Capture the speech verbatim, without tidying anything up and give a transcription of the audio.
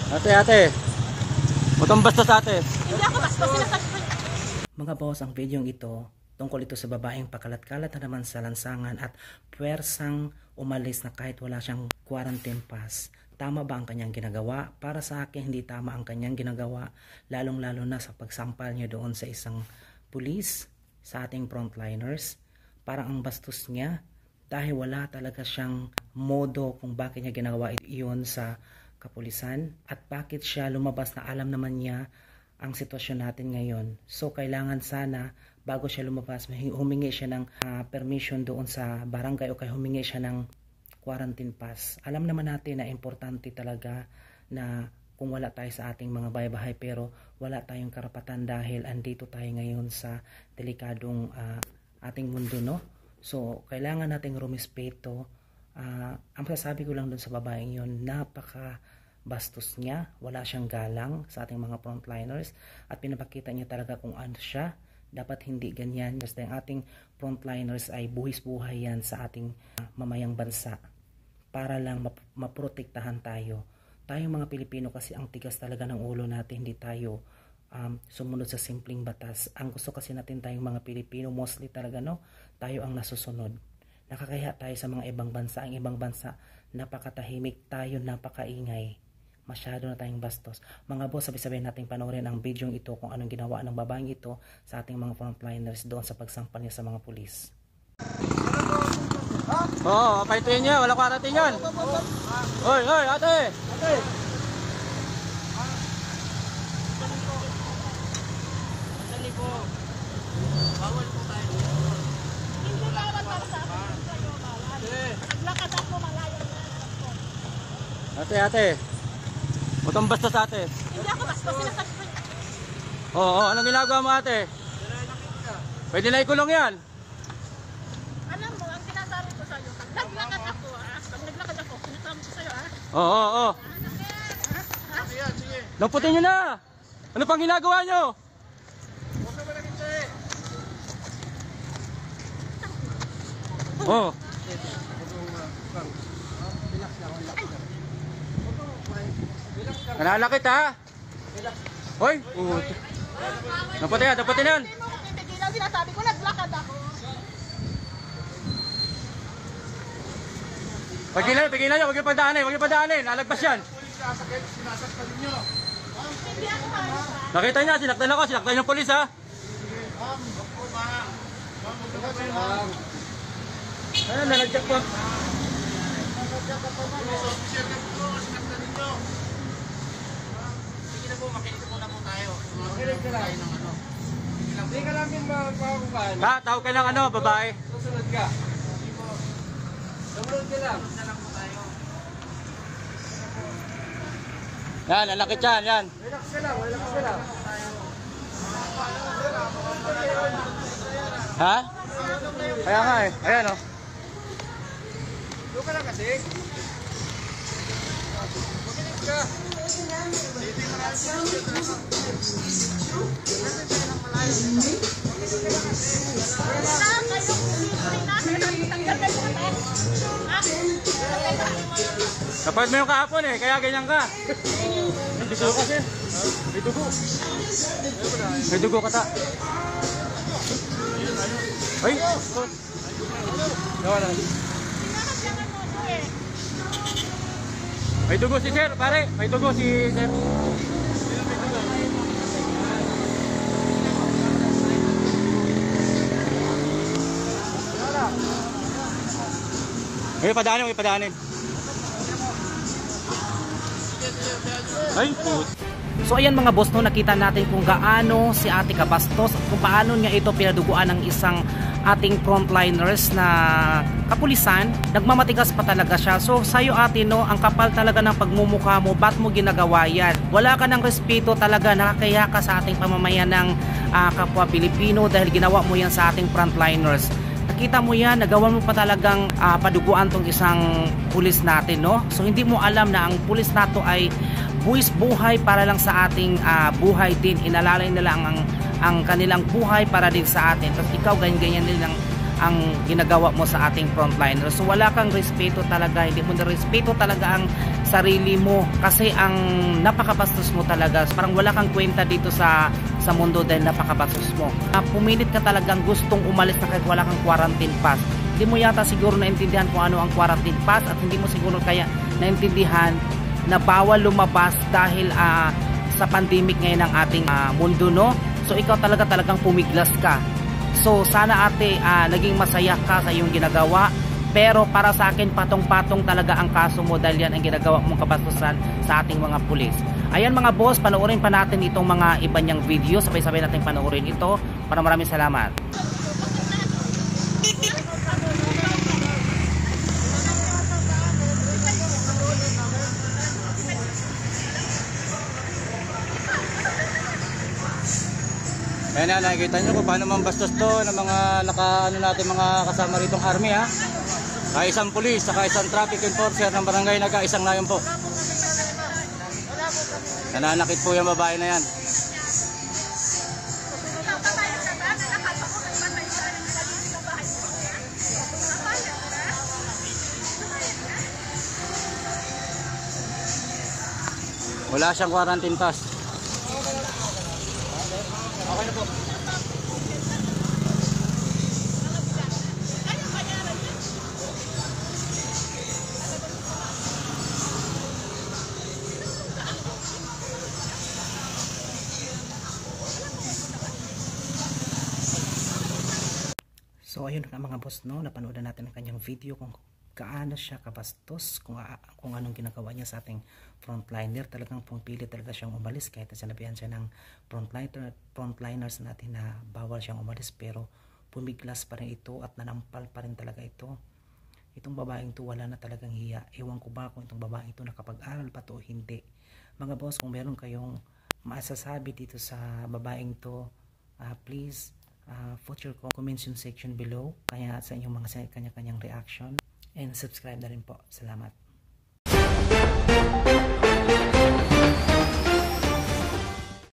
Ate, ate. Butang basta sa ate. Hindi ako basta sinasabi ko. Mga boss, ang video ito tungkol ito sa babaeng pakalat-kalat na naman sa lansangan at puwersang umalis na kahit wala siyang quarantine pass. Tama ba ang kanyang ginagawa? Para sa akin, hindi tama ang kanyang ginagawa, lalong-lalo na sa pagsampal niya doon sa isang pulis, sa ating frontliners. Parang ang bastos niya dahil wala talaga siyang modo kung bakit niya ginagawa iyon sa kapulisan at bakit siya lumabas na alam naman niya ang sitwasyon natin ngayon. So kailangan sana bago siya lumabas humingi siya ng uh, permission doon sa barangay o kaya humingi siya ng quarantine pass. Alam naman natin na importante talaga na kung wala tayo sa ating mga bahay-bahay, pero wala tayong karapatan dahil andito tayo ngayon sa delikadong uh, ating mundo, no? So kailangan nating rumispeto. Uh, ang sasabi ko lang doon sa babaeng yon, napaka bastos niya, wala siyang galang sa ating mga frontliners at pinapakita niya talaga kung ano siya. Dapat hindi ganyan. Basta yung ating frontliners ay buhis-buhay yan sa ating uh, mamayang bansa para lang map maprotektahan tayo. Tayong mga Pilipino kasi ang tigas talaga ng ulo natin, hindi tayo um, sumunod sa simpleng batas. Ang gusto kasi natin tayong mga Pilipino, mostly talaga, no, tayo ang nasusunod. Nakakahiya tayo sa mga ibang bansa. Ang ibang bansa, napakatahimik, tayo napakaingay. Masyado na tayong bastos. Mga boss, sabi-sabihin natin panoorin ang video ito kung anong ginawa ng babaeng ito sa ating mga frontliners doon sa pagsampal niya sa mga pulis. Oo, oh, apaytuin niya. Wala kwaratin yan. Hoy, hoy, ate. Ate. Dali po. Bawal po tayo. Hindi bawal para sa akin. Naglakad ako malayo na. Ate, ate. Butang basta sa ate. Hindi ako basta sinasabi ko. Oo, oh, anong ginagawa mo ate? Pwede na ikulong yan. Alam mo, ang sinasabi ko sa'yo, pag naglakad ako, ah, pag naglakad ako, sinasabi ko sa'yo, ah. Oo, oo, oo. Lamputin nyo na. Ano pang ginagawa nyo? Oo. Nananakit ha? Hoy! Lamputin yan, lamputin yan. Hindi mo ko titigilan, sinasabi ko, naglakad ako. Pagilan, pagilan nyo, huwag yung padaanin, huwag yung padaanin. Lalagpas yan. Hindi ako kaya. Nakita niya, sinaktan ako, sinaktan yung polis ha. Ayun, nalagyak po. Sige na po, makinig muna po tayo. Makinig ka lang. Hindi ka lang yung makakukaan. Ha, tawag ka ng ano, babae. Susunod ka. Sumunod ka lang. Susunod lang po tayo. Yan, nalakit yan, yan. Relax ka lang, relax ka lang. Ha? Kaya nga eh, ayan o. Doon ka lang kasi. Makinig ka. Kapag mo yung kahapon eh, kaya ganyan ka. May dugo kasi. May dugo. May dugo ka ta. Ay! Gawa lang. May dugo si sir, pare. May dugo si sir. May padaanin, may padaanin. Ay, put. So ayan mga boss, no, nakita natin kung gaano si Ate kabastos at kung paano niya ito pinaduguan ng isang ating frontliners na kapulisan. Nagmamatigas pa talaga siya. So sa'yo ate, no, ang kapal talaga ng pagmumukha mo, ba't mo ginagawa yan? Wala ka ng respeto talaga, nakakaya ka sa ating pamamayan ng uh, kapwa Pilipino dahil ginawa mo yan sa ating frontliners. Nakita mo yan, nagawa mo pa talagang uh, paduguan tong isang pulis natin, no? So hindi mo alam na ang pulis nato ay buwis buhay para lang sa ating uh, buhay din. Inalalay nila ang, ang kanilang buhay para din sa atin. Tapos ikaw ganyan-ganyan din ang, ang ginagawa mo sa ating frontliner. So wala kang respeto talaga, hindi mo na respeto talaga ang sarili mo kasi ang napakabastos mo talaga. Parang wala kang kwenta dito sa sa mundo dahil napakabastos mo. Uh, pumilit ka talagang gustong umalis na kahit wala kang quarantine pass. Hindi mo yata siguro naintindihan kung ano ang quarantine pass at hindi mo siguro kaya naintindihan na bawal lumabas dahil uh, sa pandemic ngayon ng ating uh, mundo, no? So ikaw talaga talagang pumiglas ka. So sana ate uh, naging masaya ka sa iyong ginagawa. Pero para sa akin, patong-patong talaga ang kaso mo dahil yan ang ginagawa mong kabastusan sa ating mga pulis. Ayan mga boss, panoorin pa natin itong mga iba niyang video. Sabay-sabay natin panoorin ito. Para maraming salamat. Ayan na, nakikita nyo kung paano mambastos to ng mga naka, ano natin, mga kasama ritong army ha. Kaya isang pulis, saka isang traffic enforcer ng barangay Naga, isang nayon po. Nananakit po yung babae na yan. Wala siyang quarantine pass. Okay na po. So ayun nga mga boss, no, napanood na natin ang kanyang video kung gaano siya kabastos, kung, kung anong ginagawa niya sa ating frontliner. Talagang pumili talaga siyang umalis kahit sinabihan siya ng frontliner, frontliners natin na bawal siyang umalis, pero pumiglas pa rin ito at nanampal pa rin talaga ito. Itong babaeng to wala na talagang hiya. Ewan ko ba kung itong babaeng to nakapag-aral pa to o hindi. Mga boss, kung meron kayong masasabi dito sa babaeng to, uh, please Uh, put your comments section below, kaya sa inyong mga kanya-kanyang reaction, and subscribe na rin po. Salamat.